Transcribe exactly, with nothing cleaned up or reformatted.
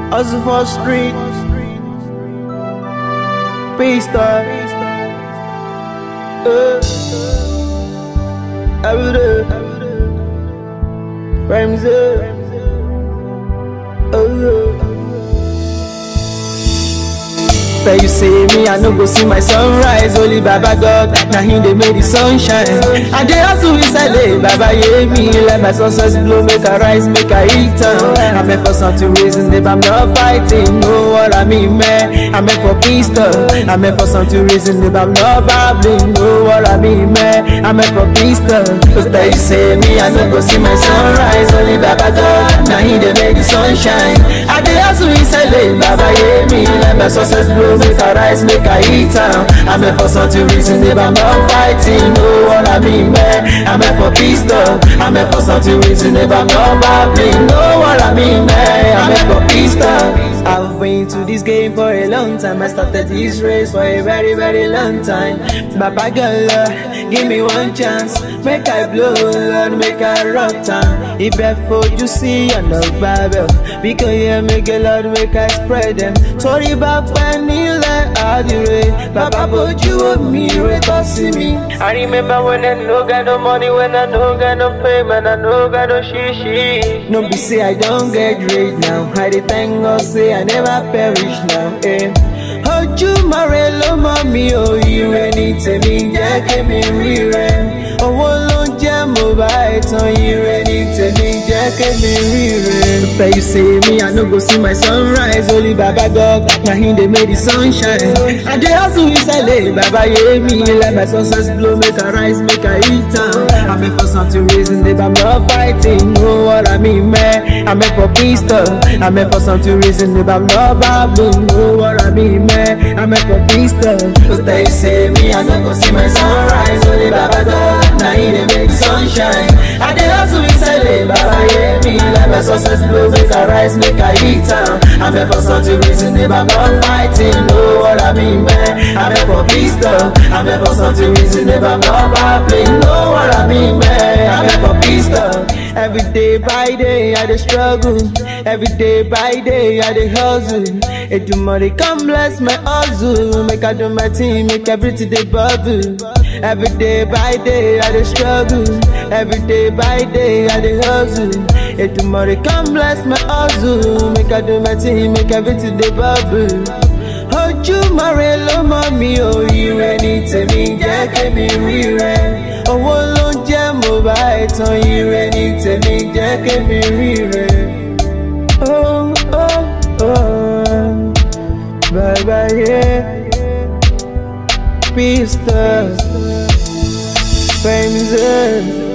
hustle for street, pista, uh, every day, Phemzy, uh. Tell you say me, I no go see my sunrise. Only Baba God, now him they made the sunshine. And they also is a lay, Baba yeah me. Let my success blow, make a rise, make a hit. I'm meant for something reason, if I'm not fighting. Know what I mean, man. I'm meant for peace, though. I'm meant for something reason, if I'm not babbling. Know what I mean, man. I'm meant for peace, though. Cause tell you say me, I no go see my sunrise. Only Baba God, now him they made the sunshine. And they also is a lay, Baba yeah me. Let my success blow, make a rise, make a hit. I'm meant for something reason, if I'm not fighting. Know what I mean, man. I'm meant for peace, though. I'm meant for something reason, if I'm not babbling. Know what I mean, man. I'm meant for peace, though. I've been to this game for a long time. I started this race for a very, very long time. Baba girl, uh, give me one chance. Make I blow, Lord, make I rock time. If before you see, I know Bible. Because yeah, make a Lord, make I spread them. Sorry about when you let out the rain. Baba, but you owe me, right to see me. I remember when I no got no money, when I no got no fame, and I no got no shishi. No be say I don't get rich now. I dey thank God say I never perish now. Eh. Hold you marry lo mommy, oh you any tell me, yeah, give me re-rent. Oh, long jam mobile, on you ready to me, yeah, give me re-rent. But you say me, I no go see my sunrise. Only Baba God, now him they made the sunshine. And they also is a lay, Baba yeah me. Let my success blow, make a rise, make a hit. I'm meant for something reason, if I'm not fighting. Know what I mean, man. I'm meant for peace, though. I'm meant for something reason, if I'm not babbling. Know what I mean, man. I'm meant for peace, though. Cause they say me, I no go see my sunrise. Only Baba God, now he dey make the sunshine. And they also is a lay, Baba yeah me. Let my success blow, make a rise, make a hit. I'm meant for something reason, if I'm not fighting. Know what I mean, man. I'm meant for peace, though. I'm meant for something reason, if I'm not babbling. Know what I mean, man. I'm meant for peace, though. Every day by day, I dey struggle. Every day by day, I dey hustle. It do money, come bless my hustle. Make I do my team, make everything dey bubble. Every day by day, I dey struggle. Every day by day, I dey hustle. It do money, come bless my hustle. Make I do my team, make everything dey bubble. Hold you marry lo mommy, oh you any tell me, yeah, give me re-rent. Oh, long jam mobile, on you any tell me, yeah, give me re-rent. Oh, oh, oh, bye bye, yeah. Peace, Phemzy.